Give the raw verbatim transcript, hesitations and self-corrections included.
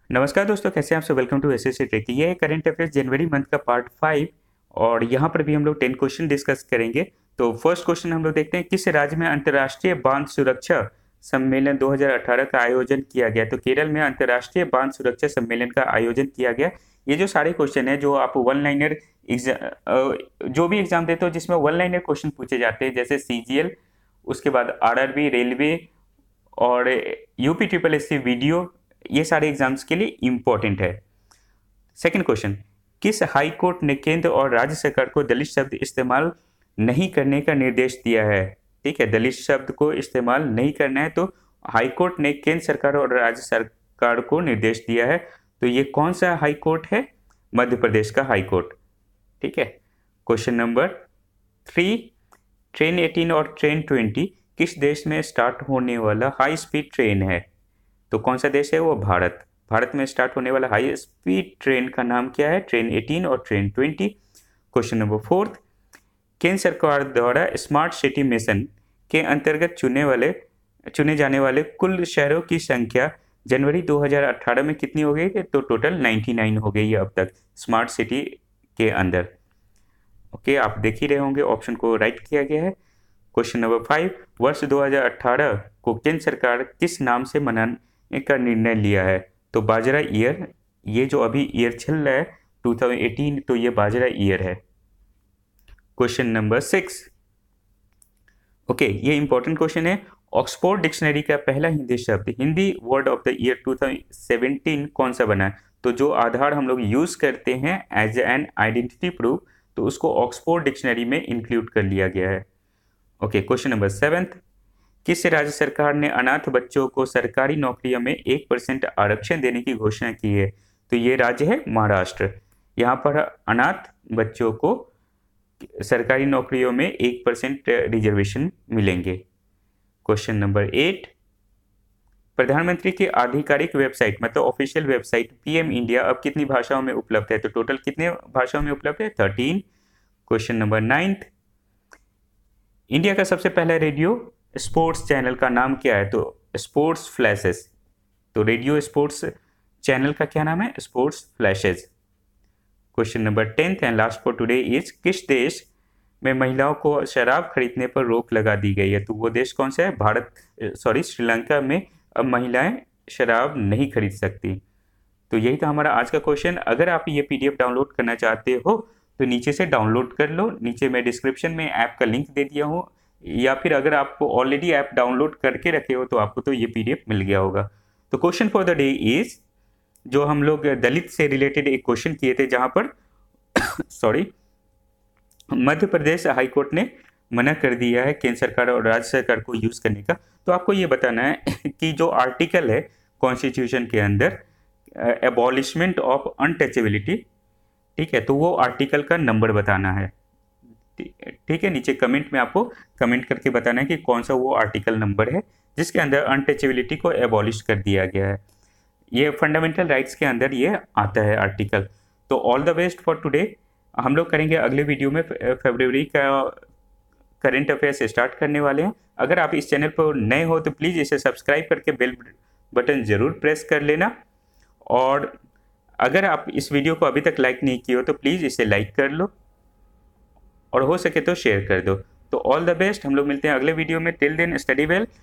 नमस्कार दोस्तों, कैसे हैं आप सब। Welcome to S S C trick. ये है करंट अफेयर्स जनवरी मंथ का पार्ट फाइव और यहाँ पर भी हम लोग टेन क्वेश्चन डिस्कस करेंगे। तो फर्स्ट क्वेश्चन हम लोग देखते हैं, किस राज्य में अंतर्राष्ट्रीय बांध सुरक्षा सम्मेलन दो हज़ार अठारह का आयोजन किया गया। तो केरल में अंतर्राष्ट्रीय बांध सुरक्षा सम्मेलन का आयोजन किया गया। ये जो सारे क्वेश्चन है जो आप वन लाइनर जो भी एग्जाम देते हो जिसमें वन लाइनर क्वेश्चन पूछे जाते हैं, जैसे सी जी एल, उसके बाद आर आर बी, रेलवे और UP triple S C video, ये सारे एग्जाम्स के लिए इंपॉर्टेंट है। सेकंड क्वेश्चन, किस हाई कोर्ट ने केंद्र और राज्य सरकार को दलित शब्द इस्तेमाल नहीं करने का निर्देश दिया है। ठीक है, दलित शब्द को इस्तेमाल नहीं करना है, तो हाई कोर्ट ने केंद्र सरकार और राज्य सरकार को निर्देश दिया है। तो ये कौन सा हाई कोर्ट है? मध्य प्रदेश का हाई कोर्ट। ठीक है। Question number three, train eighteen और ट्रेन ट्वेंटी किस देश में स्टार्ट होने वाला हाई स्पीड ट्रेन है? तो कौन सा देश है वो? भारत। भारत में स्टार्ट होने वाला हाई स्पीड ट्रेन का नाम क्या है? ट्रेन एटीन और train twenty. Question number fourth, केंद्र सरकार द्वारा स्मार्ट सिटी मिशन के अंतर्गत चुने वाले चुने जाने वाले कुल शहरों की संख्या जनवरी दो हज़ार अठारह में कितनी हो गई? तो टोटल निन्यानवे हो गई है अब तक स्मार्ट सिटी के अंदर। ओके, आप देख ही रहे होंगे, ऑप्शन को राइट किया गया है। क्वेश्चन नंबर फाइव, वर्ष दो हज़ार अठारह को केंद्र सरकार किस नाम से मनाने का निर्णय लिया है? तो बाजरा ईयर, ये जो अभी ईयर चल रहा है दो हज़ार अठारह, तो ये बाजरा ईयर है। क्वेश्चन नंबर सिक्स, ओके, ये इंपॉर्टेंट क्वेश्चन है। ऑक्सफोर्ड डिक्शनरी का पहला हिंदी शब्द Hindi word of the year दो हज़ार सत्रह कौन सा बना है? तो जो आधार हम लोग यूज करते हैं एज एन आइडेंटिटी प्रूफ, तो उसको ऑक्सफोर्ड डिक्शनरी में इंक्लूड कर लिया गया है। ओके, क्वेश्चन नंबर सेवेंथ, किस राज्य सरकार ने अनाथ बच्चों को सरकारी नौकरियों में एक परसेंट आरक्षण देने की घोषणा की है? तो ये राज्य है महाराष्ट्र। यहाँ पर अनाथ बच्चों को सरकारी नौकरियों में एक परसेंट रिजर्वेशन मिलेंगे। क्वेश्चन नंबर एट, प्रधानमंत्री की आधिकारिक वेबसाइट मतलब ऑफिशियल वेबसाइट पीएम इंडिया अब कितनी भाषाओं में उपलब्ध है? तो टोटल कितने भाषाओं में उपलब्ध है? Thirteen. Question number ninth, India का सबसे पहला रेडियो स्पोर्ट्स चैनल का नाम क्या है? तो स्पोर्ट्स फ्लैशेस। तो रेडियो स्पोर्ट्स चैनल का क्या नाम है? Sports flashes. Question number tenth and last for today is, किस देश में महिलाओं को शराब खरीदने पर रोक लगा दी गई है? तो वो देश कौन सा है? भारत, सॉरी श्रीलंका में अब महिलाएं शराब नहीं खरीद सकती। तो यही था हमारा आज का क्वेश्चन। अगर आप ये पीडीएफ डाउनलोड करना चाहते हो तो नीचे से डाउनलोड कर लो, नीचे मैं डिस्क्रिप्शन में ऐप का लिंक दे दिया हूँ, या फिर अगर आपको ऑलरेडी ऐप डाउनलोड करके रखे हो तो आपको तो ये पीडीएफ मिल गया होगा। तो question for the day is, जो हम लोग दलित से रिलेटेड एक क्वेश्चन किए थे जहां पर sorry Madhya Pradesh high court ने मना कर दिया है केंद्र सरकार और राज्य सरकार को यूज करने का। तो आपको ये बताना है कि जो आर्टिकल है कॉन्स्टिट्यूशन के अंदर एबॉलिशमेंट ऑफ अनटचेबिलिटी, ठीक है, तो वो आर्टिकल का नंबर बताना है। ठीक है, नीचे कमेंट में आपको कमेंट करके बताना है कि कौन सा वो आर्टिकल नंबर है जिसके अंदर अनटचेबिलिटी को एबॉलिश कर दिया गया है। ये फंडामेंटल राइट्स के अंदर ये आता है आर्टिकल। तो all the best for today. हम लोग करेंगे अगले वीडियो में फरवरी का करंट अफेयर्स स्टार्ट करने वाले हैं। अगर आप इस चैनल पर नए हो तो प्लीज़ इसे सब्सक्राइब करके बेल बटन ज़रूर प्रेस कर लेना, और अगर आप इस वीडियो को अभी तक लाइक नहीं किए हो तो प्लीज़ इसे लाइक कर लो और हो सके तो शेयर कर दो। तो ऑल द बेस्ट, हम लोग मिलते हैं अगले वीडियो में। Till then study well